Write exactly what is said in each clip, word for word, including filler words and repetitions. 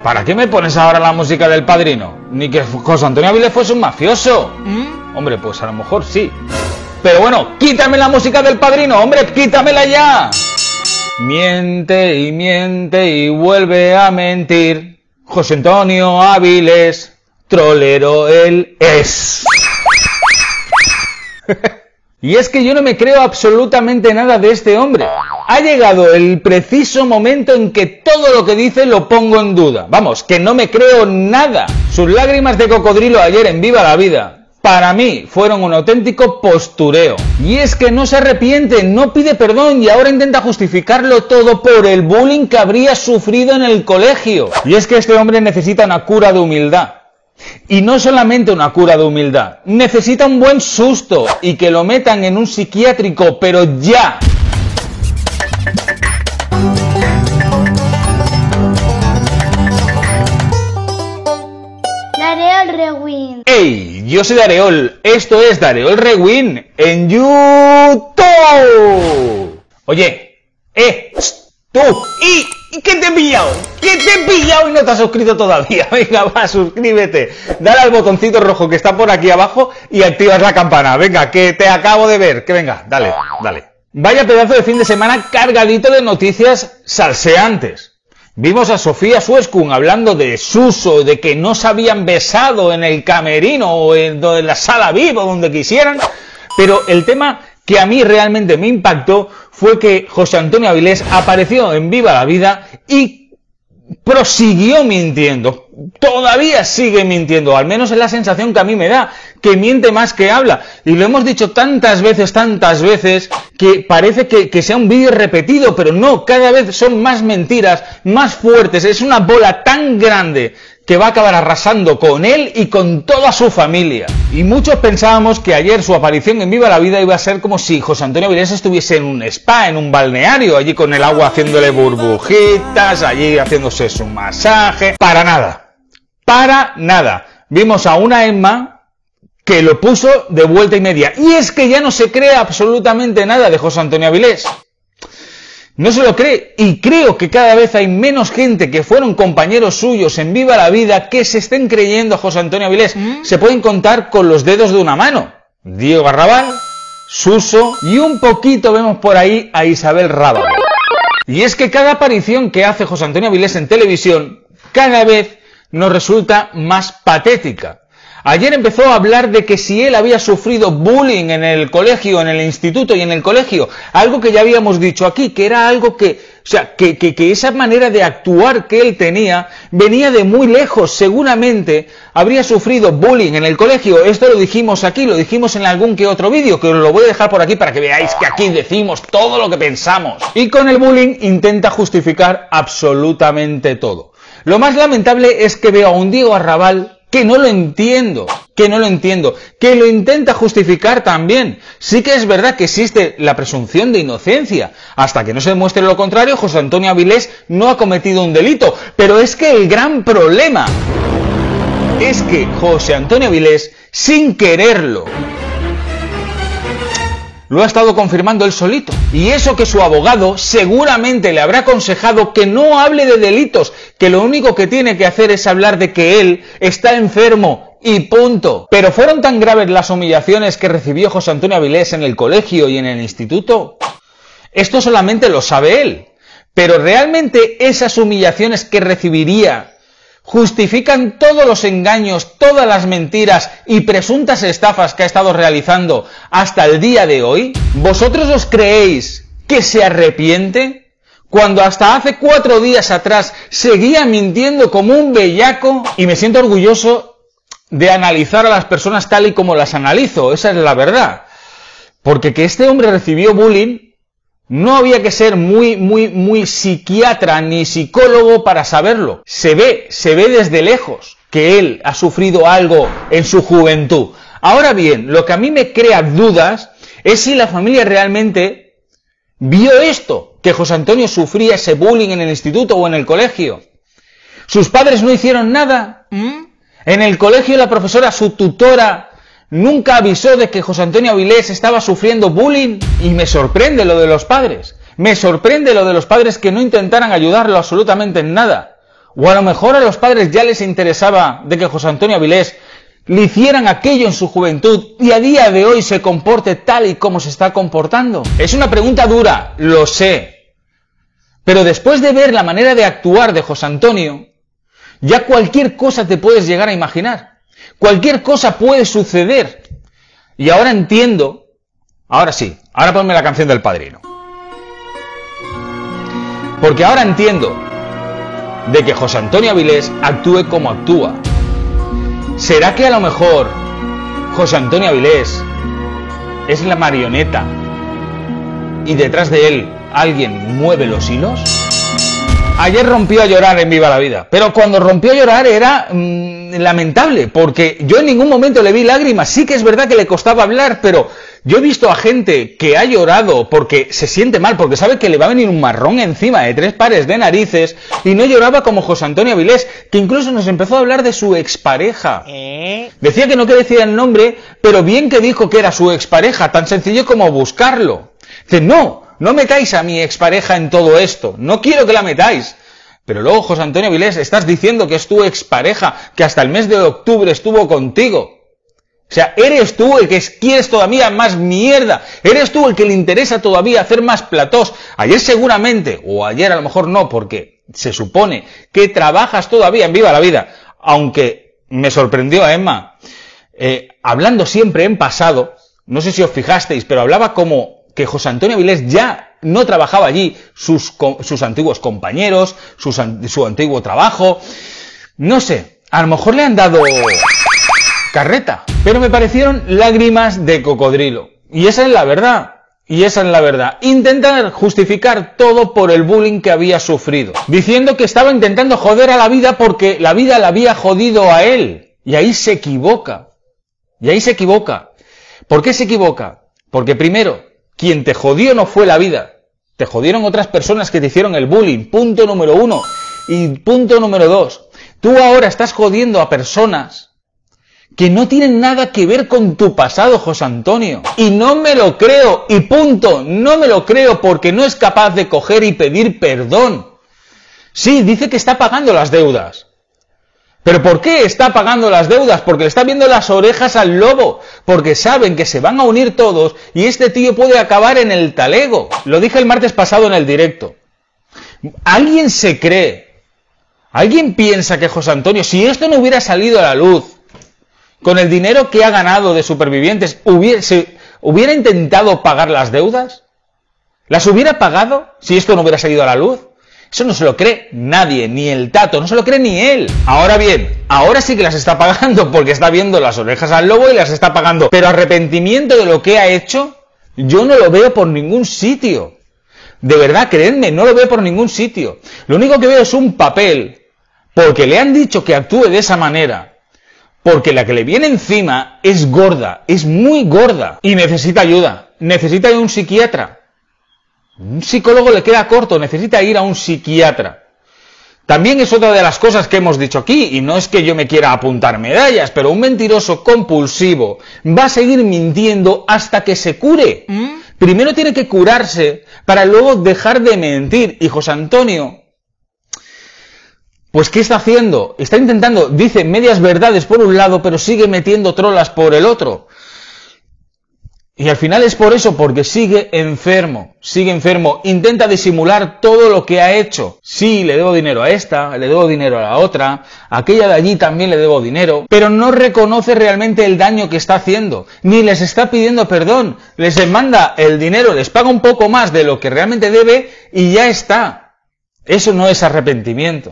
¿Para qué me pones ahora la música del Padrino? Ni que José Antonio Avilés fuese un mafioso. ¿Mm? Hombre, pues a lo mejor sí. Pero bueno, quítame la música del Padrino, hombre, quítamela ya. Miente y miente y vuelve a mentir. José Antonio Avilés, trolero él es. Y es que yo no me creo absolutamente nada de este hombre. Ha llegado el preciso momento en que todo lo que dice lo pongo en duda. Vamos, que no me creo nada. Sus lágrimas de cocodrilo ayer en Viva la Vida, para mí, fueron un auténtico postureo. Y es que no se arrepiente, no pide perdón y ahora intenta justificarlo todo por el bullying que habría sufrido en el colegio. Y es que este hombre necesita una cura de humildad. Y no solamente una cura de humildad, necesita un buen susto y que lo metan en un psiquiátrico, pero ya. Dareol Rewind. ¡Ey! Yo soy Dareol, esto es Dareol Rewind en YouTube. Oye, eh, tú, ¿y, ¿y qué te he pillado? ¿Qué te he pillado y no te has suscrito todavía? Venga, va, suscríbete, dale al botoncito rojo que está por aquí abajo y activas la campana. Venga, que te acabo de ver, que venga, dale, dale. Vaya pedazo de fin de semana cargadito de noticias salseantes. Vimos a Sofía Sueskun hablando de Suso, de que no se habían besado en el camerino o en, en la sala V I P o donde quisieran, pero el tema que a mí realmente me impactó fue que José Antonio Avilés apareció en Viva la Vida y prosiguió mintiendo. Todavía sigue mintiendo, al menos es la sensación que a mí me da, que miente más que habla. Y lo hemos dicho tantas veces, tantas veces, que parece que, que sea un vídeo repetido, pero no, cada vez son más mentiras, más fuertes. Es una bola tan grande que va a acabar arrasando con él y con toda su familia. Y muchos pensábamos que ayer su aparición en Viva la Vida iba a ser como si José Antonio Avilés estuviese en un spa, en un balneario, allí con el agua haciéndole burbujitas, allí haciéndose su masaje. Para nada, para nada. Vimos a una Emma que lo puso de vuelta y media. Y es que ya no se cree absolutamente nada de José Antonio Avilés. No se lo cree, y creo que cada vez hay menos gente que fueron compañeros suyos en Viva la Vida que se estén creyendo a José Antonio Avilés. ¿Mm? Se pueden contar con los dedos de una mano. Diego Arrabal, Suso y un poquito vemos por ahí a Isabel Rábago. Y es que cada aparición que hace José Antonio Avilés en televisión cada vez nos resulta más patética. Ayer empezó a hablar de que si él había sufrido bullying en el colegio, en el instituto y en el colegio, algo que ya habíamos dicho aquí, que era algo que, o sea, que, que, que esa manera de actuar que él tenía venía de muy lejos. Seguramente habría sufrido bullying en el colegio. Esto lo dijimos aquí, lo dijimos en algún que otro vídeo, que os lo voy a dejar por aquí para que veáis que aquí decimos todo lo que pensamos. Y con el bullying intenta justificar absolutamente todo. Lo más lamentable es que veo a un Diego Arrabal que no lo entiendo, que no lo entiendo, que lo intenta justificar también. Sí que es verdad que existe la presunción de inocencia. Hasta que no se demuestre lo contrario, José Antonio Avilés no ha cometido un delito. Pero es que el gran problema es que José Antonio Avilés, sin quererlo, lo ha estado confirmando él solito. Y eso que su abogado seguramente le habrá aconsejado que no hable de delitos, que lo único que tiene que hacer es hablar de que él está enfermo y punto. Pero fueron tan graves las humillaciones que recibió José Antonio Avilés en el colegio y en el instituto. Esto solamente lo sabe él. Pero realmente esas humillaciones que recibiría justifican todos los engaños, todas las mentiras y presuntas estafas que ha estado realizando hasta el día de hoy. ¿Vosotros os creéis que se arrepiente? Cuando hasta hace cuatro días atrás seguía mintiendo como un bellaco. Y me siento orgulloso de analizar a las personas tal y como las analizo, esa es la verdad. Porque que este hombre recibió bullying, no había que ser muy, muy, muy psiquiatra ni psicólogo para saberlo. Se ve, se ve desde lejos que él ha sufrido algo en su juventud. Ahora bien, lo que a mí me crea dudas es si la familia realmente vio esto, que José Antonio sufría ese bullying en el instituto o en el colegio. ¿Sus padres no hicieron nada? ¿Mm? En el colegio la profesora, su tutora, nunca avisó de que José Antonio Avilés estaba sufriendo bullying. Y me sorprende lo de los padres. Me sorprende lo de los padres que no intentaran ayudarlo absolutamente en nada. O a lo mejor a los padres ya les interesaba de que José Antonio Avilés le hicieran aquello en su juventud y a día de hoy se comporte tal y como se está comportando. Es una pregunta dura, lo sé. Pero después de ver la manera de actuar de José Antonio, ya cualquier cosa te puedes llegar a imaginar. Cualquier cosa puede suceder. Y ahora entiendo, ahora sí, ahora ponme la canción del Padrino. Porque ahora entiendo de que José Antonio Avilés actúe como actúa. ¿Será que a lo mejor José Antonio Avilés es la marioneta y detrás de él alguien mueve los hilos? Ayer rompió a llorar en Viva la Vida, pero cuando rompió a llorar era mmm, lamentable, porque yo en ningún momento le vi lágrimas. Sí que es verdad que le costaba hablar, pero yo he visto a gente que ha llorado porque se siente mal, porque sabe que le va a venir un marrón encima de tres pares de narices, y no lloraba como José Antonio Avilés, que incluso nos empezó a hablar de su expareja. Decía que no quería decir el nombre, pero bien que dijo que era su expareja, tan sencillo como buscarlo. Dice, no, no metáis a mi expareja en todo esto, no quiero que la metáis. Pero luego, José Antonio Avilés, estás diciendo que es tu expareja, que hasta el mes de octubre estuvo contigo. O sea, eres tú el que quieres todavía más mierda, eres tú el que le interesa todavía hacer más platós. Ayer seguramente, o ayer a lo mejor no, porque se supone que trabajas todavía en Viva la Vida, aunque me sorprendió a Emma, eh, hablando siempre en pasado, no sé si os fijasteis, pero hablaba como que José Antonio Avilés ya no trabajaba allí, sus, sus antiguos compañeros, sus, su antiguo trabajo, no sé, a lo mejor le han dado carreta, pero me parecieron lágrimas de cocodrilo, y esa es la verdad. Y esa es la verdad. Intentar justificar todo por el bullying que había sufrido, diciendo que estaba intentando joder a la vida porque la vida la había jodido a él. Y ahí se equivoca. Y ahí se equivoca. ¿Por qué se equivoca? Porque primero, quien te jodió no fue la vida. Te jodieron otras personas que te hicieron el bullying. Punto número uno. Y punto número dos. Tú ahora estás jodiendo a personas que no tienen nada que ver con tu pasado, José Antonio. Y no me lo creo, y punto, no me lo creo porque no es capaz de coger y pedir perdón. Sí, dice que está pagando las deudas. ¿Pero por qué está pagando las deudas? Porque le está viendo las orejas al lobo, porque saben que se van a unir todos y este tío puede acabar en el talego. Lo dije el martes pasado en el directo. ¿Alguien se cree? ¿Alguien piensa que José Antonio, si esto no hubiera salido a la luz, con el dinero que ha ganado de Supervivientes, ¿hubiera, se, ¿hubiera intentado pagar las deudas? ¿Las hubiera pagado si esto no hubiera salido a la luz? Eso no se lo cree nadie, ni el Tato, no se lo cree ni él. Ahora bien, ahora sí que las está pagando porque está viendo las orejas al lobo y las está pagando. Pero arrepentimiento de lo que ha hecho, yo no lo veo por ningún sitio. De verdad, creedme, no lo veo por ningún sitio. Lo único que veo es un papel, porque le han dicho que actúe de esa manera. Porque la que le viene encima es gorda, es muy gorda y necesita ayuda, necesita ir a un psiquiatra. Un psicólogo le queda corto, necesita ir a un psiquiatra. También es otra de las cosas que hemos dicho aquí, y no es que yo me quiera apuntar medallas, pero un mentiroso compulsivo va a seguir mintiendo hasta que se cure. ¿Mm? Primero tiene que curarse para luego dejar de mentir. Y José Antonio, pues ¿qué está haciendo? Está intentando, dice medias verdades por un lado, pero sigue metiendo trolas por el otro. Y al final es por eso, porque sigue enfermo, sigue enfermo, intenta disimular todo lo que ha hecho. Sí, le debo dinero a esta, le debo dinero a la otra, a aquella de allí también le debo dinero, pero no reconoce realmente el daño que está haciendo, ni les está pidiendo perdón, les demanda el dinero, les paga un poco más de lo que realmente debe y ya está. Eso no es arrepentimiento.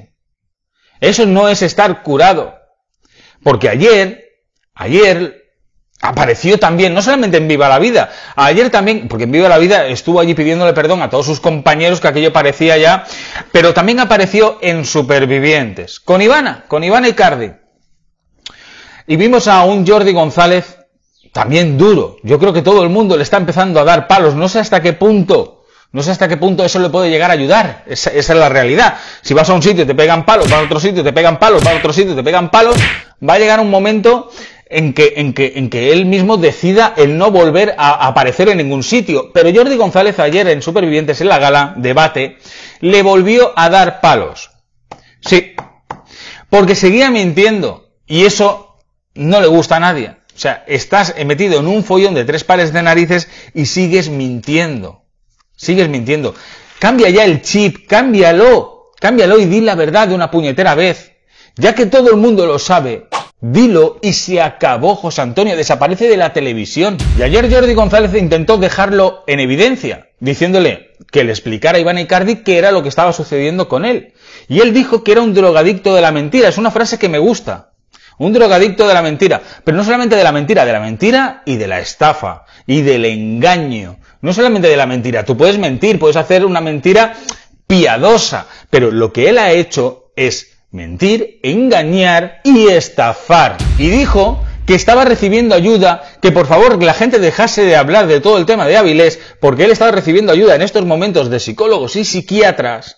Eso no es estar curado. Porque ayer, ayer apareció también, no solamente en Viva la Vida, ayer también, porque en Viva la Vida estuvo allí pidiéndole perdón a todos sus compañeros, que aquello parecía ya, pero también apareció en Supervivientes, con Ivana, con Ivana Icardi. Y vimos a un Jordi González también duro. Yo creo que todo el mundo le está empezando a dar palos, no sé hasta qué punto. No sé hasta qué punto eso le puede llegar a ayudar. Esa, esa es la realidad. Si vas a un sitio te pegan palos, vas a otro sitio te pegan palos, vas a otro sitio te pegan palos, va a llegar un momento en que, en que, en que él mismo decida el no volver a aparecer en ningún sitio. Pero Jordi González ayer en Supervivientes, en la gala, debate, le volvió a dar palos. Sí, porque seguía mintiendo, y eso no le gusta a nadie. O sea, estás metido en un follón de tres pares de narices y sigues mintiendo. Sigues mintiendo. Cambia ya el chip, cámbialo, cámbialo y di la verdad de una puñetera vez. Ya que todo el mundo lo sabe, dilo y se acabó, José Antonio, desaparece de la televisión. Y ayer Jordi González intentó dejarlo en evidencia, diciéndole que le explicara a Iván Icardi qué era lo que estaba sucediendo con él. Y él dijo que era un drogadicto de la mentira. Es una frase que me gusta. Un drogadicto de la mentira. Pero no solamente de la mentira, de la mentira y de la estafa. Y del engaño. No solamente de la mentira. Tú puedes mentir, puedes hacer una mentira piadosa. Pero lo que él ha hecho es mentir, engañar y estafar. Y dijo que estaba recibiendo ayuda, que por favor la gente dejase de hablar de todo el tema de Avilés, porque él estaba recibiendo ayuda en estos momentos de psicólogos y psiquiatras.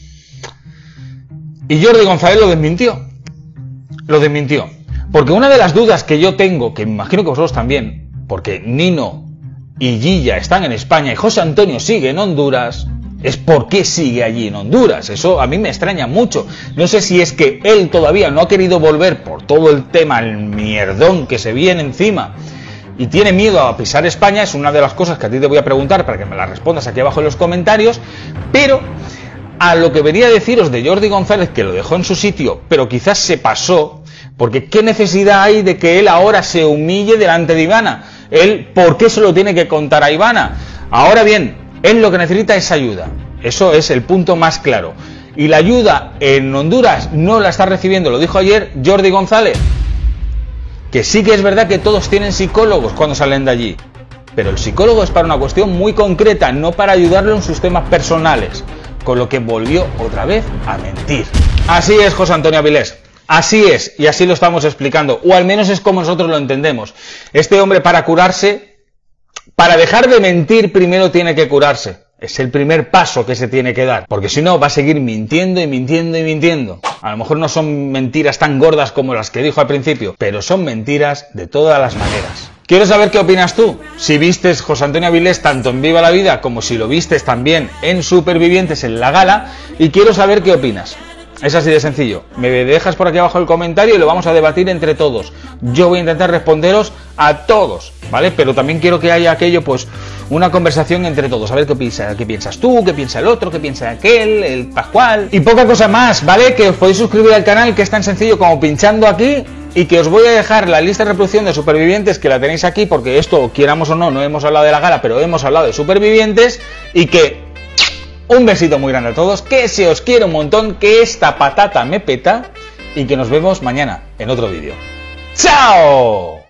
Y Jordi González lo desmintió. Lo desmintió. Porque una de las dudas que yo tengo, que me imagino que vosotros también, porque Nino y Gilla están en España y José Antonio sigue en Honduras, es por qué sigue allí en Honduras. Eso a mí me extraña mucho. No sé si es que él todavía no ha querido volver por todo el tema, el mierdón que se viene encima, y tiene miedo a pisar España. Es una de las cosas que a ti te voy a preguntar para que me la respondas aquí abajo en los comentarios. Pero a lo que venía a deciros de Jordi González, que lo dejó en su sitio, pero quizás se pasó, porque ¿qué necesidad hay de que él ahora se humille delante de Ivana? Él, ¿por qué se lo tiene que contar a Ivana? Ahora bien, él lo que necesita es ayuda. Eso es el punto más claro. Y la ayuda en Honduras no la está recibiendo, lo dijo ayer Jordi González. Que sí que es verdad que todos tienen psicólogos cuando salen de allí. Pero el psicólogo es para una cuestión muy concreta, no para ayudarlo en sus temas personales. Con lo que volvió otra vez a mentir. Así es, José Antonio Avilés. Así es, y así lo estamos explicando. O al menos es como nosotros lo entendemos. Este hombre, para curarse, para dejar de mentir, primero tiene que curarse. Es el primer paso que se tiene que dar. Porque si no, va a seguir mintiendo y mintiendo y mintiendo. A lo mejor no son mentiras tan gordas como las que dijo al principio, pero son mentiras de todas las maneras. Quiero saber qué opinas tú. Si vistes José Antonio Avilés tanto en Viva la Vida como si lo vistes también en Supervivientes en la gala. Y quiero saber qué opinas. Es así de sencillo. Me dejas por aquí abajo el comentario y lo vamos a debatir entre todos. Yo voy a intentar responderos a todos, ¿vale? Pero también quiero que haya aquello, pues, una conversación entre todos. A ver qué piensa, qué piensas tú, qué piensa el otro, qué piensa aquel, el Pascual. Y poca cosa más, ¿vale? Que os podéis suscribir al canal, que es tan sencillo como pinchando aquí. Y que os voy a dejar la lista de reproducción de Supervivientes, que la tenéis aquí, porque esto, quieramos o no, no hemos hablado de la gala, pero hemos hablado de Supervivientes. Y que un besito muy grande a todos, que se os quiere un montón, que esta patata me peta, y que nos vemos mañana en otro vídeo. ¡Chao!